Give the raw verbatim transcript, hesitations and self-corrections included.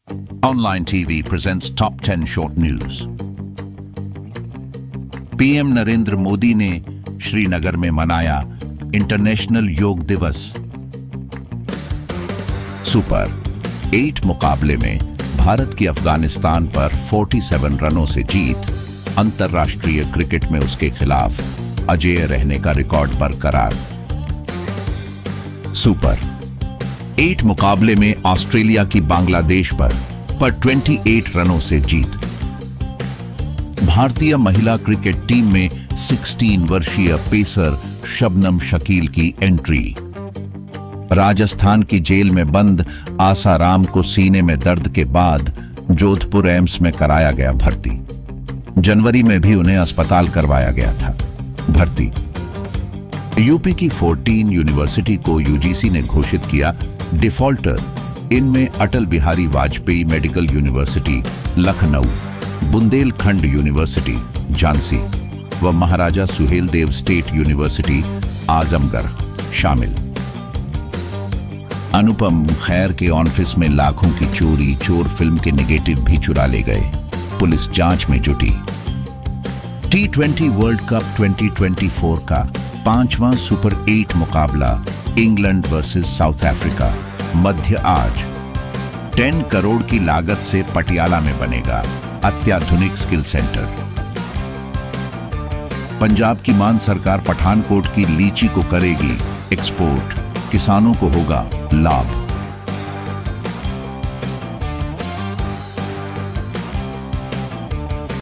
Online T V presents Top ten Short News. PM Narendra Modi ने श्रीनगर में मनाया इंटरनेशनल योग दिवस। सुपर एट मुकाबले में भारत की अफगानिस्तान पर सैंतालीस रनों से जीत, अंतर्राष्ट्रीय क्रिकेट में उसके खिलाफ अजेय रहने का रिकॉर्ड बरकरार। सुपर एट मुकाबले में ऑस्ट्रेलिया की बांग्लादेश पर पर अट्ठाईस रनों से जीत। भारतीय महिला क्रिकेट टीम में सोलह वर्षीय पेसर शबनम शकील की एंट्री। राजस्थान की जेल में बंद आसाराम को सीने में दर्द के बाद जोधपुर एम्स में कराया गया भर्ती। जनवरी में भी उन्हें अस्पताल करवाया गया था भर्ती। यूपी की चौदह यूनिवर्सिटी को यूजीसी ने घोषित किया डिफॉल्टर। इनमें Atal Bihari Vajpayee medical university Lucknow, Bundelkhand university Jhansi व महाराजा सुहेलदेव स्टेट यूनिवर्सिटी आजमगढ़ शामिल। अनुपम खेर के ऑफिस में लाखों की चोरी, चोर फिल्म के नेगेटिव भी चुरा ले गए, पुलिस जांच में जुटी। टी ट्वेंटी वर्ल्ड कप दो हज़ार चौबीस का पांचवां सुपर एट मुकाबला इंग्लैंड वर्सेस साउथ अफ्रीका मध्य आज। दस करोड़ की लागत से पटियाला में बनेगा अत्याधुनिक स्किल सेंटर। पंजाब की मान सरकार पठानकोट की लीची को करेगी एक्सपोर्ट, किसानों को होगा लाभ।